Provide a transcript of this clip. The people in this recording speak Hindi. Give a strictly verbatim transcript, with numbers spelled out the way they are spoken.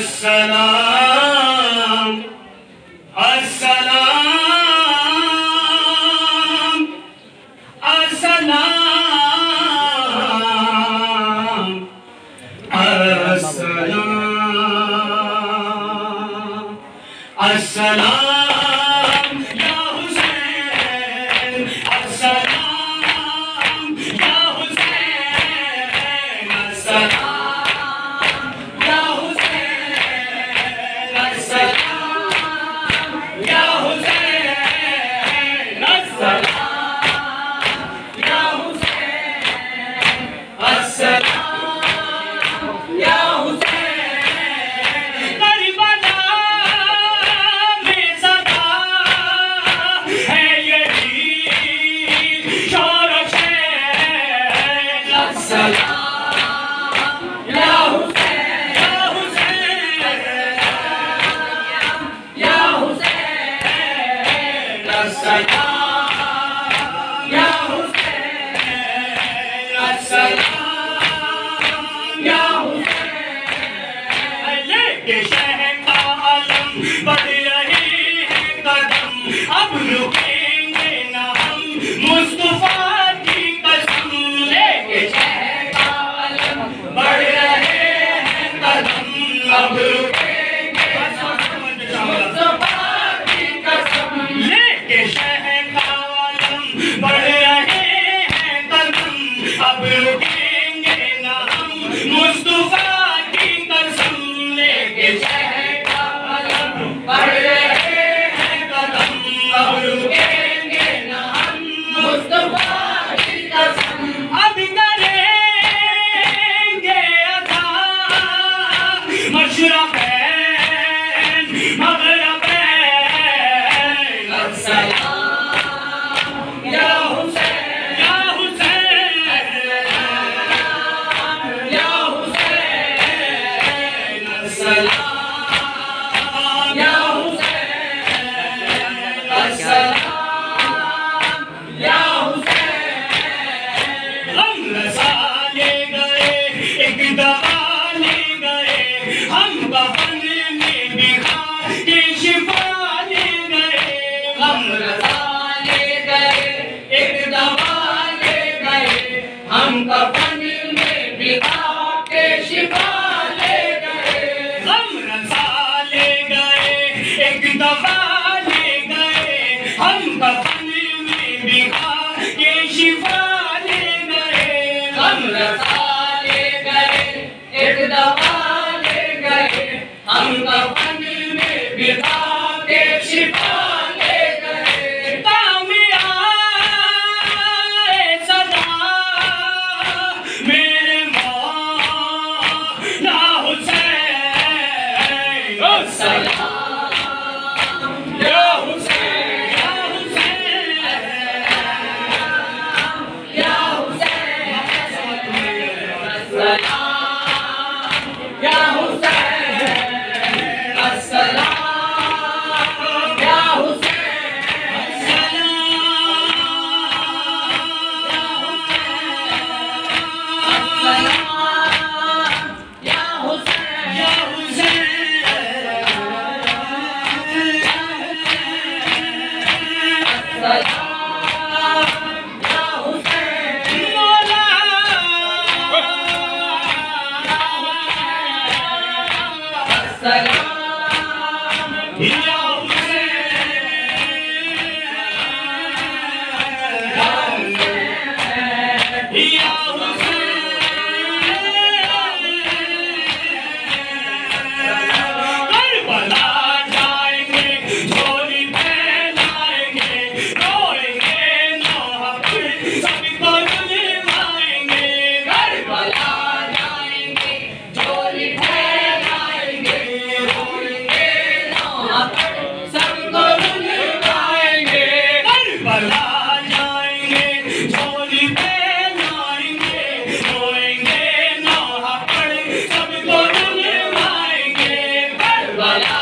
अस्सलाम अस्सलाम अस्सलाम अस्सलाम अस्सलाम या हुसैन अस्सलाम या हुसैन अस्सलाम या हुसैन अस्सलाम या हुसैन अस्सलाम या हुसैन अस्सलाम या हुसैन करबला में सदा है यही शोर शैर अस्सलाम या हुसैन या हुसैन या हुसैन अस्सलाम या हुसैन अस्सलाम या हुसैन लेके शहर का आलम बढ़ रही है कदम अब रुकेंगे ना हम मुस्तफा की कसम लेके शहर का आलम बढ़ रहे हैं कदम अब रुकेंगे ना हम मुस्तफा की कसम लेके शहर का आलम बढ़ रहे हैं कदम अब रुकेंगे ना हम मुस्तफा की कसम लेके शहर का आलम बढ़ रहे हैं कदम अब रुकेंगे ना हम मुस्तफा की कसम अब करेंगे अता मशरक़ैन मग़रिबैन अस्सलाम या हुसैन या हुसैन या हुसैन अस्सलाम या हुसैन अस्सलाम या हुसैन हम रसा ले गए एक दवा ले गए हम कफन में बिखा के शिफा ले गए हम रसा ले गए एक दवा ले गए हम कफन में बिखा के शिफा ले गए हम रसा ले गए एक दवा ले गए हम कफन में बिखा के शिफा ले गए हम रसा ले गए एक दवा ले गए हम कफन में बिखा के शिफा ले गए काम आए सदा मेरे मौला हुसैन अस्सलाम या हुसैन या हुसैन या हुसैन अस्सलाम या हुसैन अस्सलाम या हुसैन अस्सलाम या हुसैन या हुसैन या हुसैन मौला अस्सलाम या हुसैन या करबला जाएंगे झोली फैलाएंगे रोएंगे नौहा पर सबको रुलवाएंगे करबला जाएंगे झोली फैलाएंगे रोएंगे नौहा पर सबको रुलवाएंगे करबला जाएंगे झोली फैलाएंगे रोएंगे नौहा पर सबको रुलवाएंगे करबला